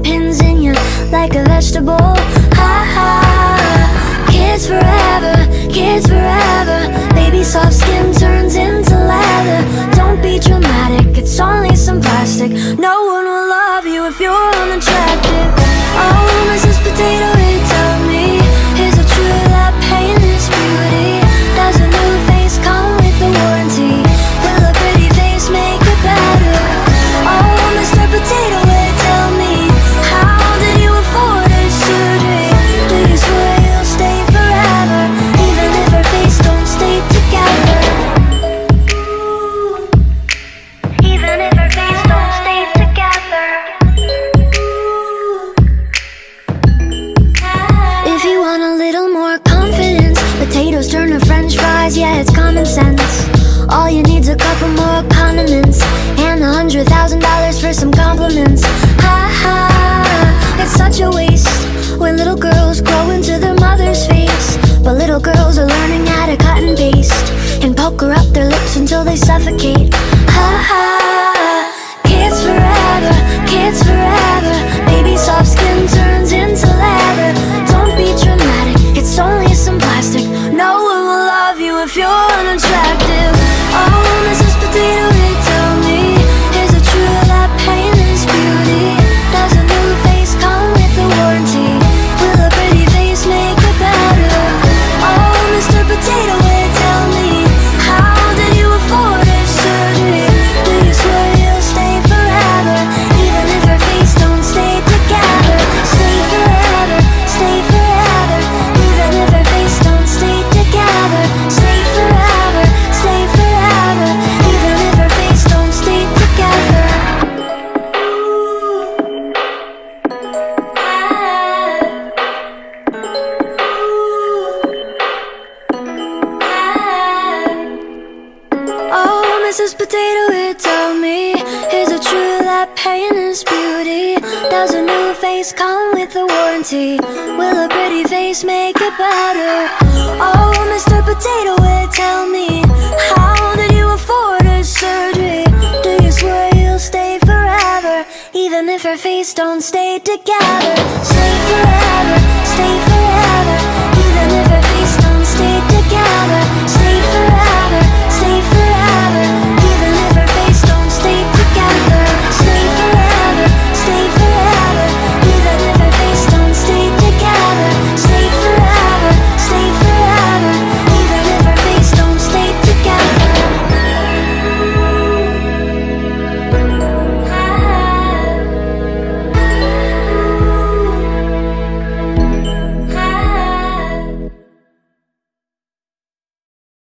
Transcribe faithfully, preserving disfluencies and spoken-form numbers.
pins in you like a vegetable. Ha ha. Kids forever, kids forever. Baby soft skin turns into leather. Don't be dramatic, it's only some plastic. No one will love you if you're unattractive. Oh, Missus Potato Head, tell me, is it true that pain is beauty? Does a new face come with a warranty? Will a pretty face make it better? Oh, Mister Potato Head, tell me, how did you afford this surgery? Do you swear you'll stay forever, even if her face don't stay together? Even if her face don't stay together. If you want a little more confidence, potatoes turn to french fries, yeah, it's common sense. All you need's a couple more condiments and a hundred thousand dollars for some compliments. Ha ha, it's such a waste when little girls grow into their mother's face. But little girls are learning how to cut and paste and pucker up their lips until they suffocate. Ha ha, kids forever, kids forever. Baby soft skin turns into leather. Don't be dramatic, it's only some plastic. No one will love you if you're unattractive. Oh, Missus Potato Head, tell me, is it true that pain is beauty? Does a new face come with a warranty? Will a pretty face make it better? Oh, Mister Potato Head, tell me, how did you afford this surgery? Do you swear you'll stay forever, even if her face don't stay together? Stay forever, stay forever, even if her face don't stay together. Stay forever, stay forever, even if her face don't stay together. Oh, Missus Potato Head, tell me, is it true that pain is beauty? Does a new face come with a warranty? Will a pretty face make it better? Oh, Mister Potato Head, tell me, how did you afford this surgery? Do you swear you'll stay forever, even if her face don't stay together? Stay forever, stay forever, even if her face don't stay together.